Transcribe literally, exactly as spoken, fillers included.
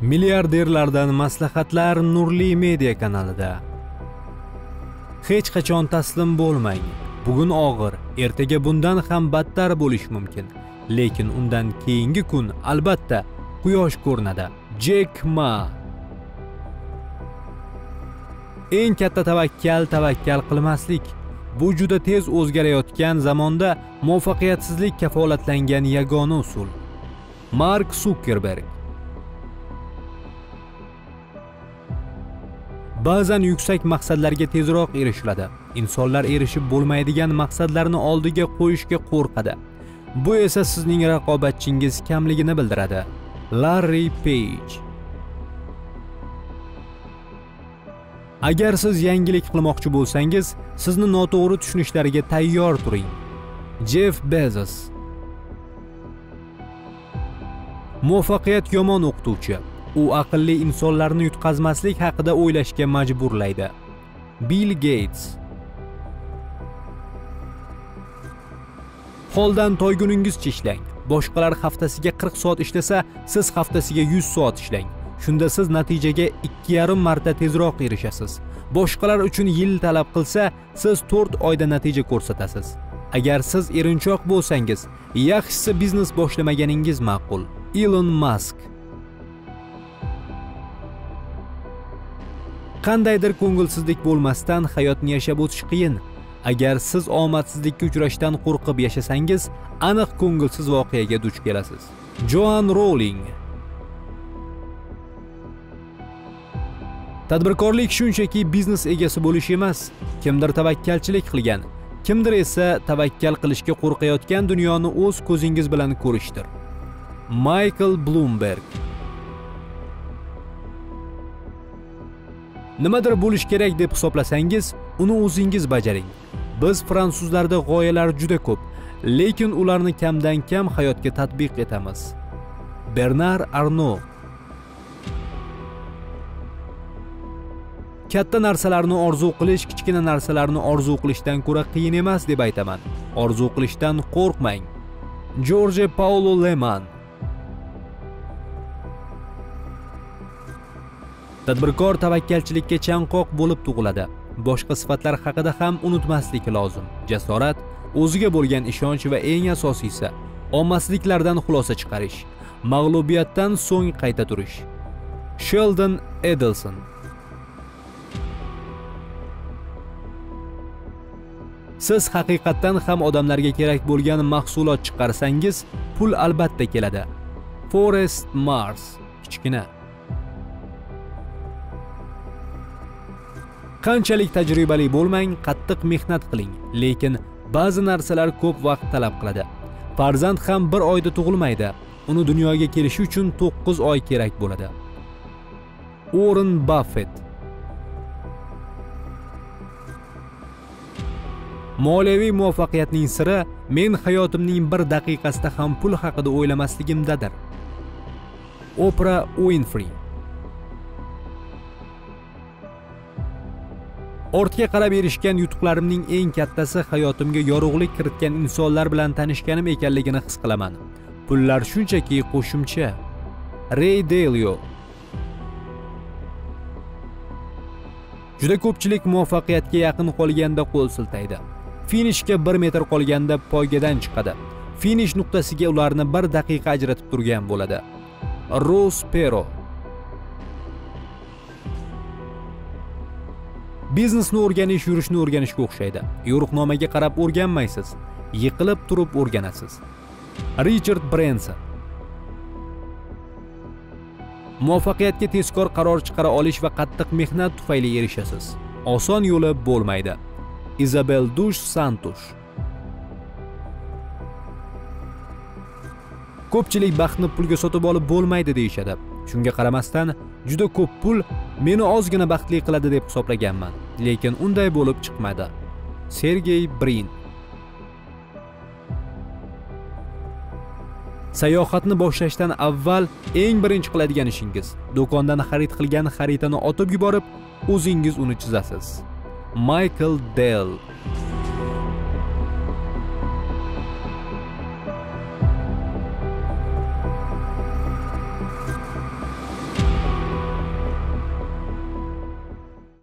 Milliarderlardan maslahatlar Nurli media kanalida. Hech qachon taslim bo'lmang. Bugun og'ir, ertaga bundan ham battar bo'lishi mumkin. Lekin undan keyingi kun albatta quyosh ko'rinadi. Jack Ma. Eng katta tavakkal tavakkal qilmaslik. Bu juda tez o'zgarayotgan zamonda muvaffaqiyatsizlik kafolatlangan yagona usul. Mark Zuckerberg. Ba'zan yuksak maqsadlarga tezroq erishiladi. Insonlar erishib bo'lmaydigan maqsadlarni oldiga qo'yishga qo'rqadi. Bu esa sizning raqobatchingiz kamligini bildiradi. Larry Page. Agar siz yangilik qilmoqchi bo'lsangiz, sizni noto'g'ri tushunishlariga tayyor turing. Jeff Bezos. Muvaffaqiyat yomon o'qituvchi. U aqlli insonlarni yutqazmaslik haqida o'ylashga majburlaydi. Bill Gates. Holdan toyguningizcha ishlang. Boshqalar haftasiga qirq soat ishlasa, siz haftasiga yuz soat ishlang. Shunda siz natijaga ikki yarim marta tezroq erishasiz. Boshqalar uchun yil talab qilsa, siz to'rt oyda natija ko'rsatasiz. Agar siz erinchoq bo'lsangiz, yaxshisi biznes boshlamaganingiz ma'qul. Elon Musk. Qandaydir ko'ngilsizlik bo'lmasdan hayotni yashab o'tish qiyin. Agar siz omadsizlikka uchrashdan qo'rqib yashasangiz, aniq ko'ngilsiz voqeaga duch kelasiz. Joan Rowling. Tadbirkorlik shunchaki biznes egasi bo'lish emas, kimdir tavakkalchilik qilgan, kimdir esa tavakkal qilishga qo'rqayotgan dunyoni o'z ko'zingiz bilan ko'rishdir. Michael Bloomberg. Nimadir bo'lish kerak deb hisoblasangiz, uni o'zingiz bajaring. Biz fransuzlarda g'oyalar juda ko'p, lekin ularni kamdan kam hayotga tatbiq etamiz. Bernard Arnault. Katta narsalarni orzu qilish kichkina narsalarni orzu qilishdan ko'ra qiyin emas deb aytaman. Orzu qilishdan qo'rqmang. George Paulo Leman. Tadbirkor tavakkalchilikka chanqoq bo'lib tug'iladi. Boshqa sifatlar haqida ham unutmaslik lozim. Jasorat, o'ziga bo'lgan ishonch va eng asosiysi, omadsizliklardan xulosa chiqarish, mag'lubiyatdan so'ng qayta turish. Sheldon Adelson. Siz haqiqatdan ham odamlarga kerak bo'lgan mahsulot chiqarsangiz, pul albatta keladi. Forrest Mars. Kichkina. Qanchalik tajribali bo'lmang, qattiq mehnat qiling, lekin ba'zi narsalar ko'p vaqt talab qiladi. Farzand ham bir oyda tug'ilmaydi. Uni dunyoga kelishi uchun to'qqiz oy kerak bo'ladi. Warren Buffett. Moliyaviy muvaffaqiyatning siri men hayotimning bir daqiqasida ham pul haqida o'ylamasligimdadir. Oprah Winfrey. Ortga qarab erishgan yutuqlarimning eng kattasi hayotimga yorug'lik kiritgan insonlar bilan tanishganim ekanligini his qilaman. Pullar shunchaki qo'shimcha. Ray Dalio. Juda ko'pchilik muvaffaqiyatga yaqin qolganda qo'l siltaydi. Finishga bir metr qolganda poygadan chiqadi. Finish nuqtasiga ularni bir daqiqa ajratib turgan bo'ladi. Ross Perot. Biznesni o'rganish yurishni o'rganishga o'xshaydi. Yo'riqnomaga qarab o'rganmaysiz, yiqilib turib o'rganasiz. Richard Branson. Muvaffaqiyatga tezkor qaror chiqara olish va qattiq mehnat tufayli erishasiz. Oson yo'li bo'lmaydi. Isabel dos Santos. Ko'pchilik baxtni pulga sotib olib bo'lmaydi deyshadi. Shunga qaramasdan, juda ko'p pul meni ozgina baxtli qiladi deb hisoblaganman, lekin unday bo'lib chiqmadi. Sergey Brin. Sayohatni boshlashdan avval eng birinchi qiladigan ishingiz, do'kondan xarid qilgan xaritani otib yuborib, o'zingiz uni chizasiz. Michael Dell.